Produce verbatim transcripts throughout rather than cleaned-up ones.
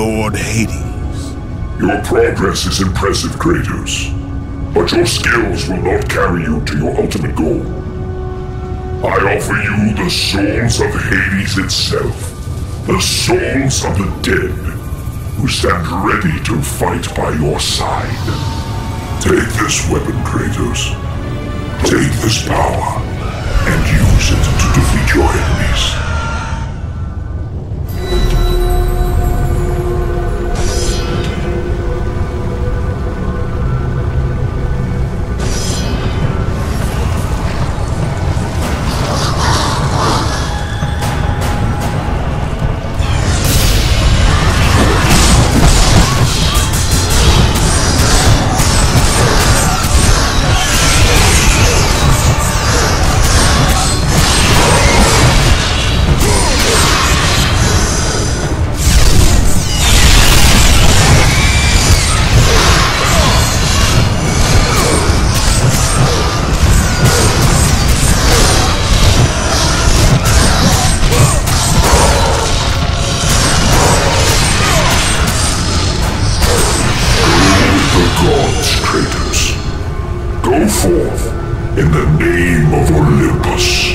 Lord Hades. Your progress is impressive, Kratos. But your skills will not carry you to your ultimate goal. I offer you the souls of Hades itself. The souls of the dead, who stand ready to fight by your side. Take this weapon, Kratos. Take this power, and use it to defeat your enemies. Forth in the name of Olympus.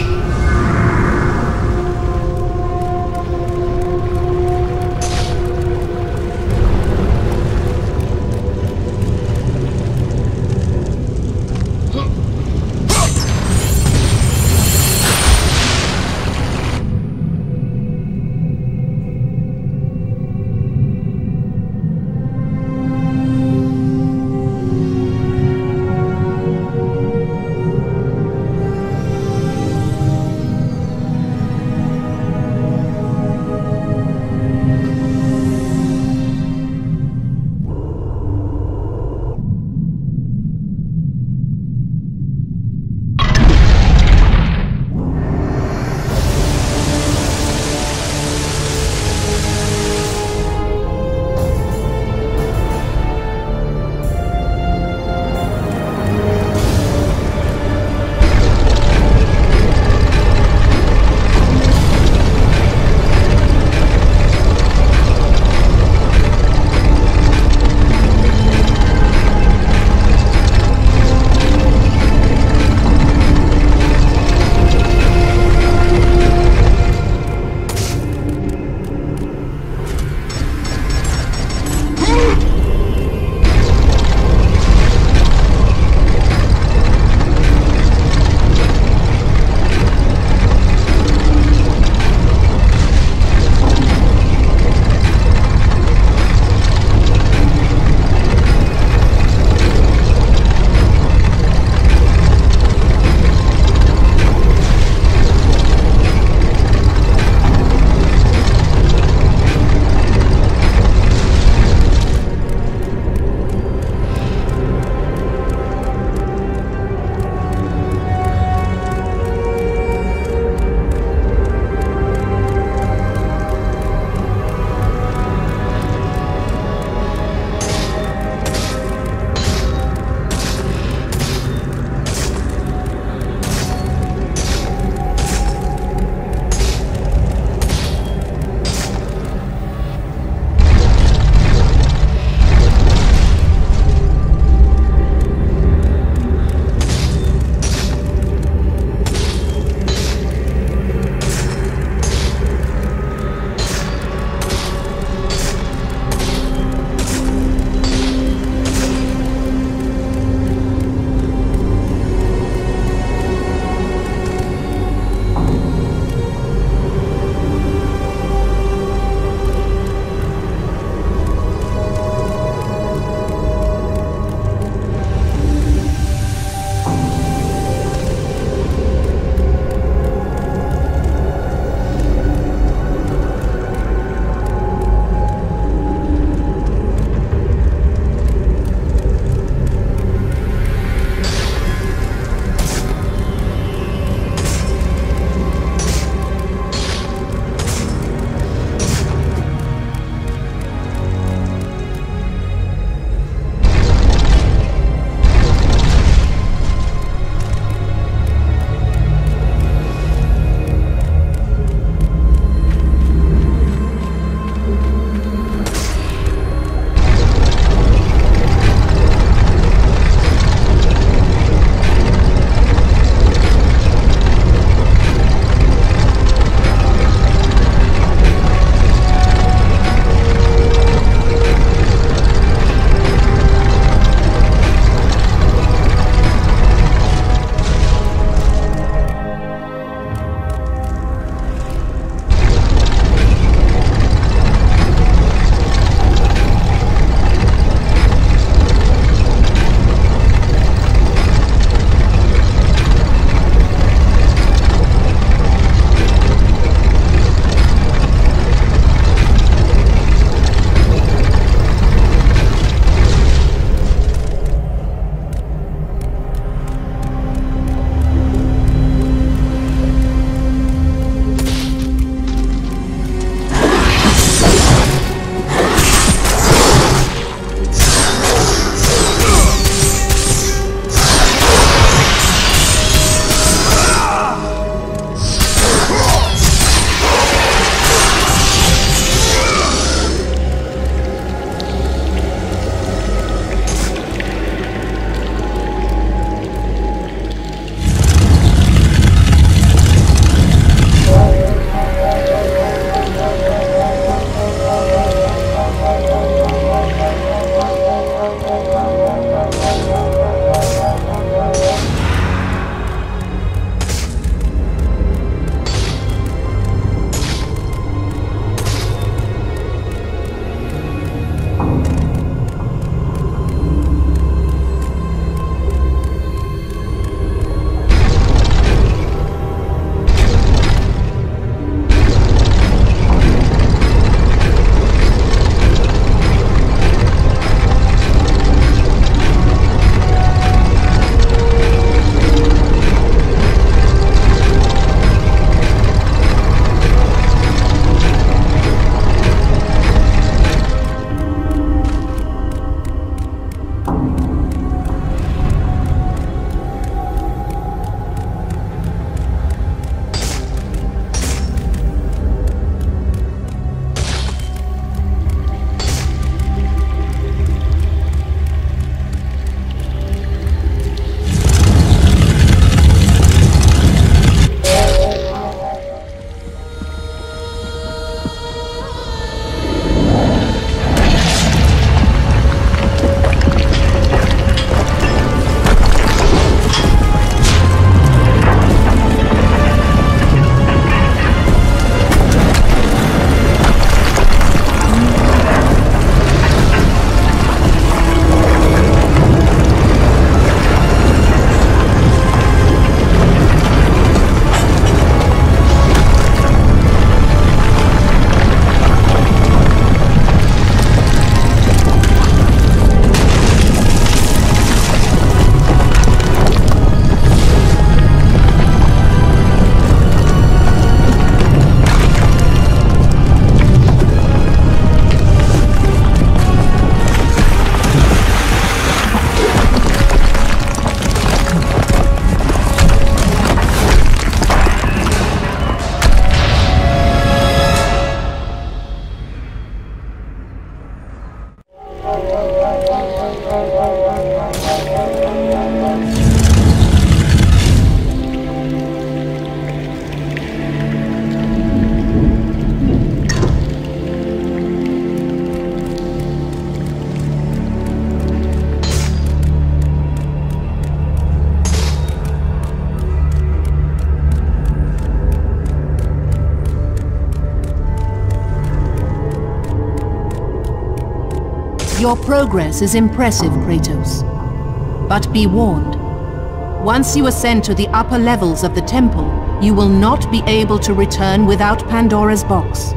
Your progress is impressive, Kratos. But be warned. Once you ascend to the upper levels of the temple, you will not be able to return without Pandora's box.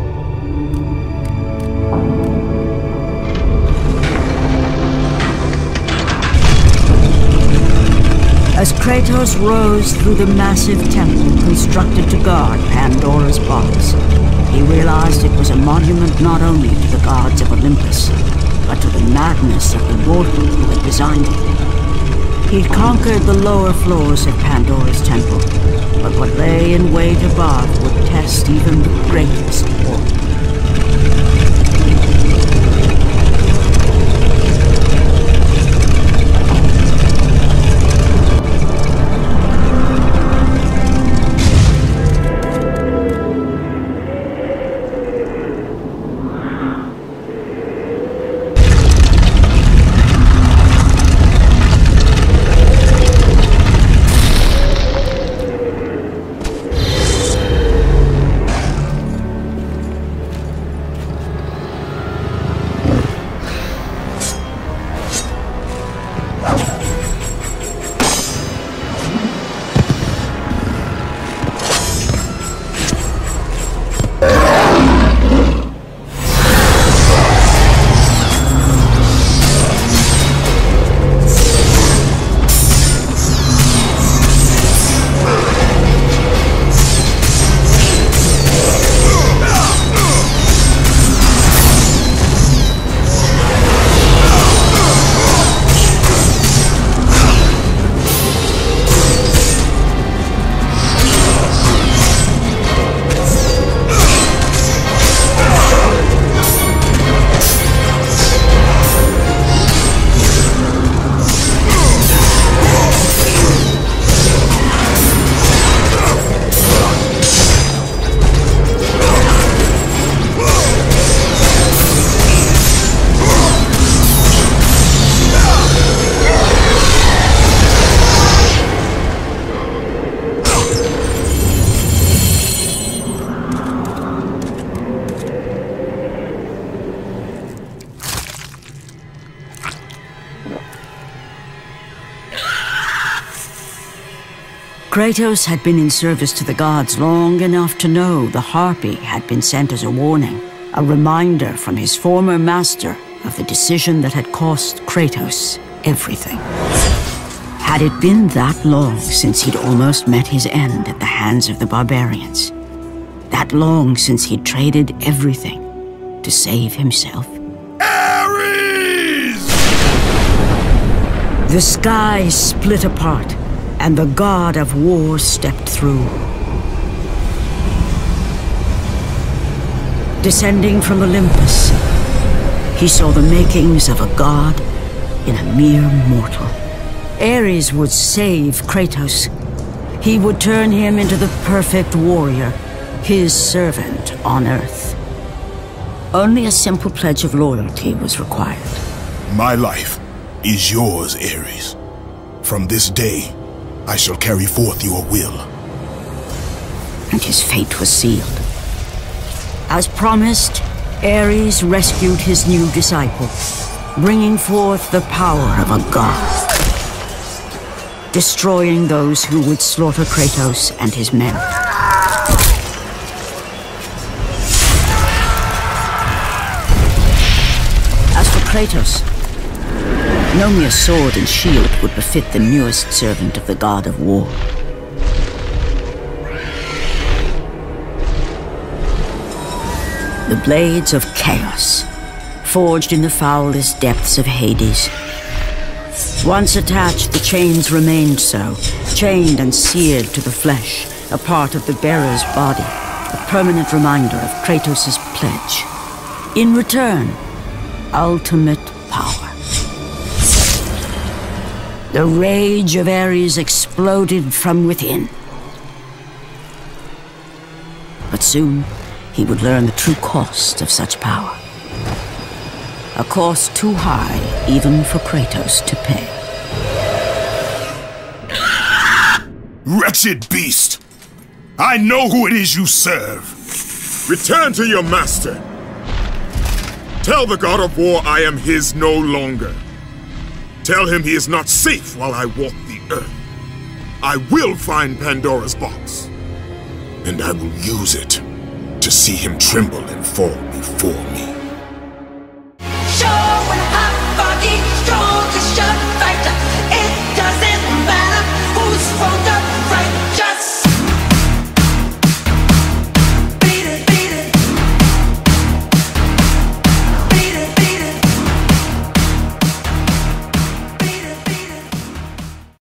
As Kratos rose through the massive temple constructed to guard Pandora's box, he realized it was a monument not only to the gods of Olympus, but to the madness of the mortal who had designed it. He'd conquered the lower floors of Pandora's temple, but what lay in wait above would test even the greatest warrior. Kratos had been in service to the gods long enough to know the Harpy had been sent as a warning, a reminder from his former master of the decision that had cost Kratos everything. Had it been that long since he'd almost met his end at the hands of the barbarians? That long since he'd traded everything to save himself? Ares! The sky split apart, and the god of war stepped through. Descending from Olympus, he saw the makings of a god in a mere mortal. Ares would save Kratos. He would turn him into the perfect warrior, his servant on Earth. Only a simple pledge of loyalty was required. My life is yours, Ares. From this day, I shall carry forth your will. And his fate was sealed. As promised, Ares rescued his new disciple, bringing forth the power of a god, destroying those who would slaughter Kratos and his men. As for Kratos, no mere sword and shield would befit the newest servant of the god of war. The blades of chaos, forged in the foulest depths of Hades. Once attached, the chains remained so, chained and seared to the flesh, a part of the bearer's body, a permanent reminder of Kratos' pledge. In return, ultimate power. The rage of Ares exploded from within. But soon, he would learn the true cost of such power. A cost too high even for Kratos to pay. Wretched beast! I know who it is you serve! Return to your master! Tell the God of War I am his no longer. Tell him he is not safe while I walk the earth. I will find Pandora's box. And I will use it to see him tremble and fall before me.